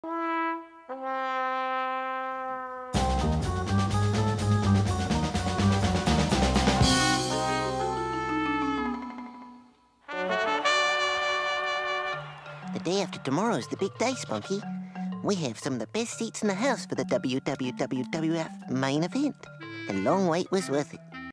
The day after tomorrow is the big day, Spunky. We have some of the best seats in the house for the WWF main event. The long wait was worth it.